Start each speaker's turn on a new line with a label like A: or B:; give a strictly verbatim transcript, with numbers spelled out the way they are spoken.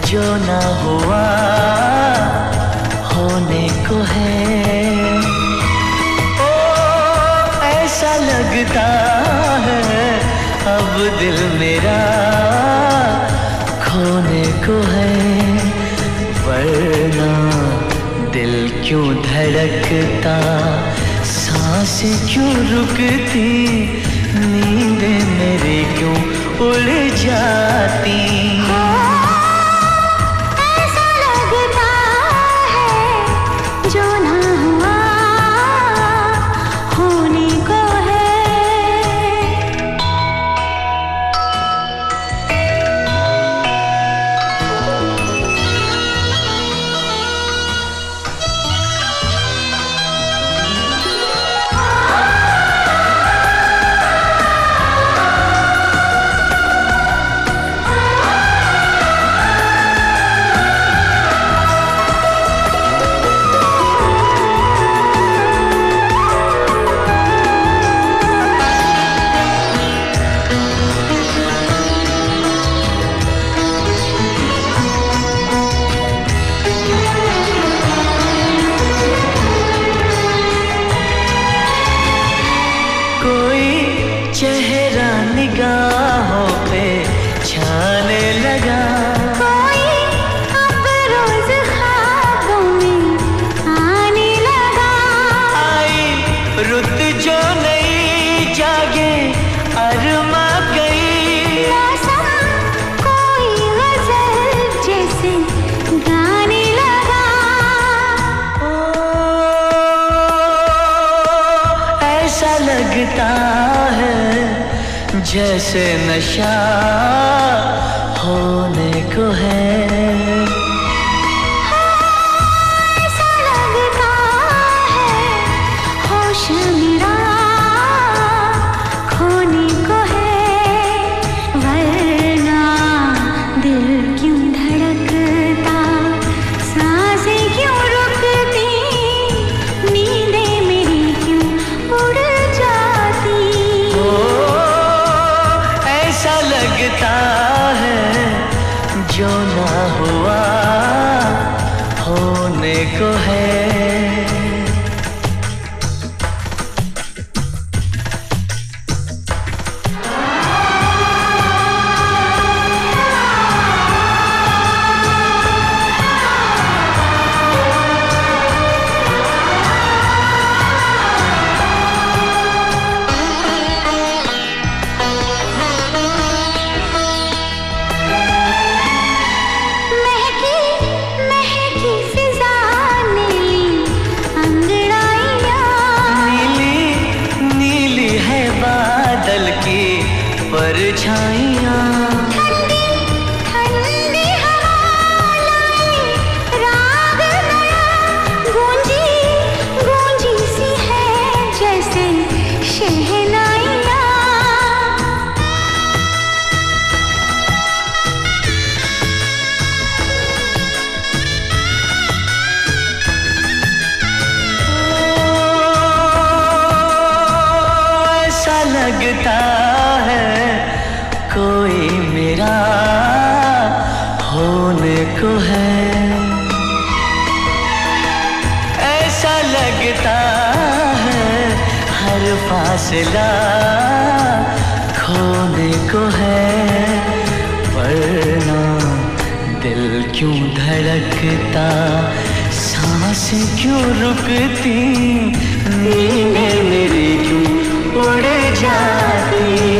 A: जो ना हुआ होने को है। ओ ऐसा लगता है अब दिल मेरा खोने को है, वरना दिल क्यों धड़कता, सांसें क्यों रुकती, नींदें मेरी क्यों उड़ जाती। चेहरा निगाहों पे छाने लगा,
B: कोई अब रोज ख्वाबों में आने लगा।
A: आई रुत जो नई जागे अरमा गई,
B: मौसम कोई गजल जैसे गाने लगा।
A: ओ ऐसा लगता है जैसे नशा होने को है।
B: ऐसा लगता है होश मेरा खोने को है, वरना दिल क्यों धड़कता, सांसें क्यों रुकती, नींदें मेरी क्यों उड़ जाती।
A: ऐसा लगता है जो ना हुआ होने को है। परछाइयाँ
B: ठंडी ठंडी हवा लाई राग नया, गूंजी गूंजी सी है जैसे शहनाइयाँ।
A: ऐसा लगता कोई मेरा होने को है। ऐसा लगता है हर फासला खोने को है, वरना दिल क्यों धड़कता, सांसें क्यों रुकती, नींदें मेरी क्यों उड़ जाती।